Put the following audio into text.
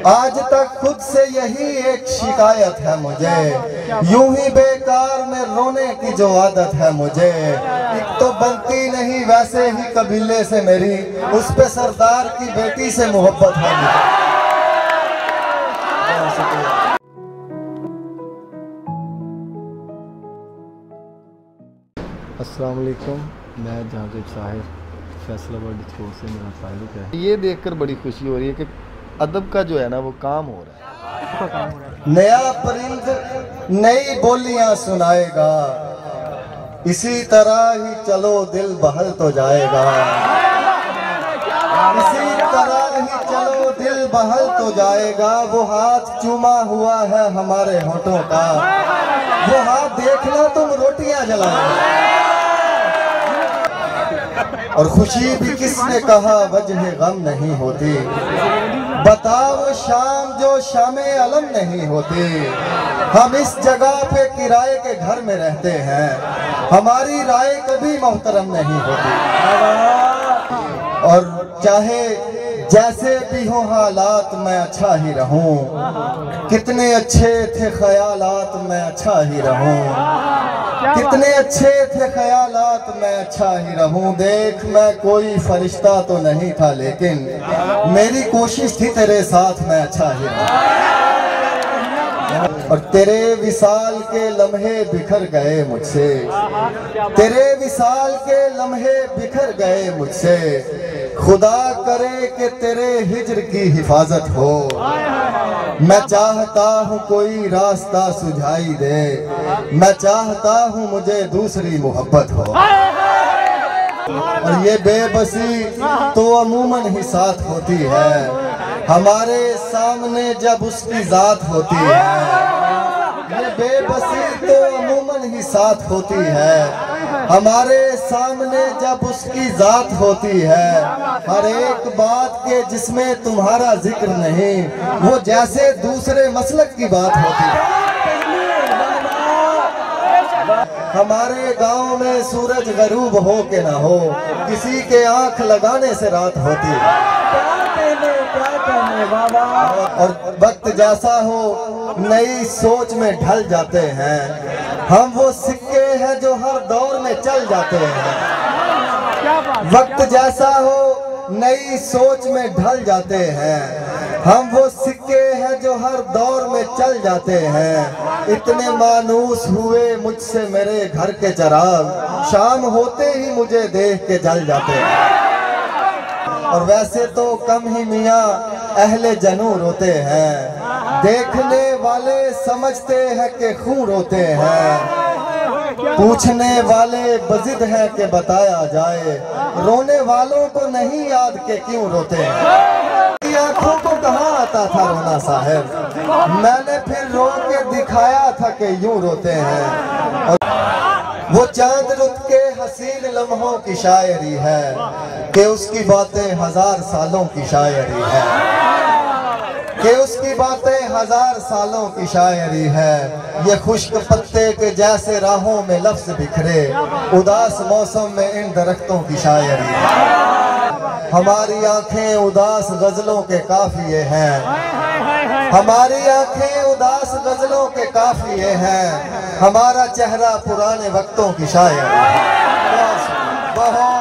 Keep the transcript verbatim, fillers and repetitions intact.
आज तक खुद से यही एक शिकायत है मुझे, यूं ही बेकार में रोने की जो आदत है मुझे। एक तो बनती नहीं वैसे ही कबीले से मेरी, उस पे सरदार की बेटी से मोहब्बत है मुझे। अस्सलाम वालेकुम, मैं जहांज़ीब साहर फैसलाबाद स्कूल से मेरा ताल्लुक है। ये देखकर बड़ी खुशी हो रही है कि अदब का जो है ना वो काम हो रहा है। नया परिंद नई बोलियां सुनाएगा, इसी तरह ही चलो दिल बहल तो जाएगा। इसी तरह ही चलो दिल बहल तो जाएगा। वो हाथ चूमा हुआ है हमारे होठों का, वो हाथ देखना तुम रोटियां जलाएगा। और खुशी भी किसने कहा वजह गम नहीं होती, बताओ शाम जो शामे अलम नहीं होती। हम इस जगह पे किराए के घर में रहते हैं, हमारी राय कभी मोहतरम नहीं होती। और चाहे जैसे भी हो हालात मैं अच्छा ही रहूं, कितने अच्छे थे ख्यालात मैं अच्छा ही रहूं, कितने अच्छे थे ख्यालात मैं अच्छा ही रहूं। देख मैं कोई फरिश्ता तो नहीं था, लेकिन मेरी कोशिश थी तेरे साथ मैं अच्छा ही रहूं। और तेरे विसाल के लम्हे बिखर गए मुझसे, तेरे विसाल के लम्हे बिखर गए मुझसे। खुदा करे कि तेरे हिज्र की हिफाजत हो, मैं चाहता हूँ कोई रास्ता सुझाई दे, मैं चाहता हूँ मुझे दूसरी मोहब्बत हो। और ये बेबसी तो अमूमन ही साथ होती है, हमारे सामने जब उसकी जात होती है। ये बेबसी तो अमूमन ही साथ होती है, हमारे सामने जब उसकी जात होती है। हर एक बात के जिसमें तुम्हारा जिक्र नहीं, वो जैसे दूसरे मसलक की बात होती है। हमारे गांव में सूरज गरूब हो के ना हो, किसी के आंख लगाने से रात होती है। और वक्त जैसा हो नई सोच में ढल जाते हैं, हम वो सिक्के हैं जो हर दौर में चल जाते हैं। वक्त जैसा हो नई सोच में ढल जाते हैं, हम वो सिक्के हैं जो हर दौर में चल जाते हैं। इतने मानूस हुए मुझसे मेरे घर के चिराग, शाम होते ही मुझे देख के जल जाते हैं। और वैसे तो कम ही मियाँ अहले जनू रोते हैं, देखने वाले समझते हैं कि खून रोते हैं। पूछने वाले बजिद हैं कि बताया जाए, रोने वालों को नहीं याद के क्यों रोते हैं। आंखों को कहाँ आता था रोना साहब, मैंने फिर रो के दिखाया था कि यूं रोते हैं। और वो चांद रुत के हसीन लम्हों की शायरी है कि उसकी बातें हजार सालों की शायरी है, कि उसकी बातें हजार सालों की शायरी है। ये खुश्क पत्ते के जैसे राहों में लफ्ज बिखरे, उदास मौसम में इन दरख्तों की शायरी है। हमारी आंखें उदास गजलों के काफिए हैं, हमारी आंखें उदास गजलों के काफिए हैं। हमारा चेहरा पुराने वक्तों की शायरी है। बहुत